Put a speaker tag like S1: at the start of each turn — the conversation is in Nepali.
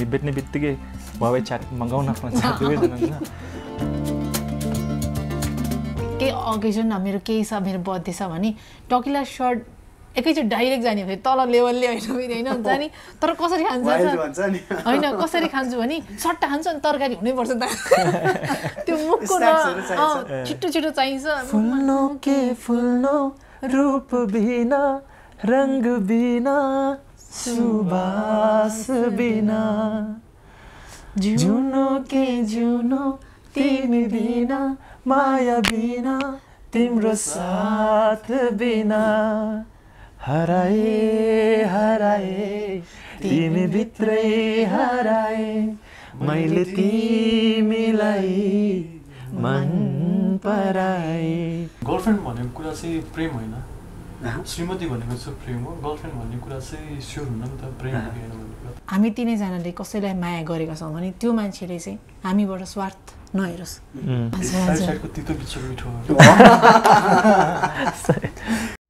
S1: हामी भेट्ने बित्तिकै भए च्याट मगाउन भन्छ दुवैजना हैन
S2: के अकेजन मेरो केही छ मेरो बर्थडे छ भने टकिला सर्ट एकैचोटि डाइरेक्ट जाने फेरि तल लेभलले होइन फेरि होइन हुन्छ नि तर कसरी खान्छ होइन कसरी खान्छु भने सट्टा खान्छु अनि तरकारी हुनैपर्छ त त्यो मुखको छिटो छिटो चाहिन्छ
S1: फुल्नो के फुल्नो रूप बिना रंग बिना सुबास बिना जुनो के जुनो तिमी बिना माया बिना तिम्रो साथ बिना हराए हराए तिमी भित्रै हराए मैले तिमीलाई मन पराए
S3: गर्लफ्रेन्ड भनेको कुरा चाहिँ प्रेम होइन श्रीमती भनेको चाहिँ प्रेम हो गर्लफ्रेन्ड भन्ने कुरा चाहिँ स्योर हुन्न नि त प्रेम हो कि होइन भन्ने कुरा
S2: हामी तिनैजनाले कसैलाई माया गरेका छौँ भने त्यो मान्छेले चाहिँ हामीबाट स्वार्थ नहेरोस्
S3: साइडको तितो बिचको मिठो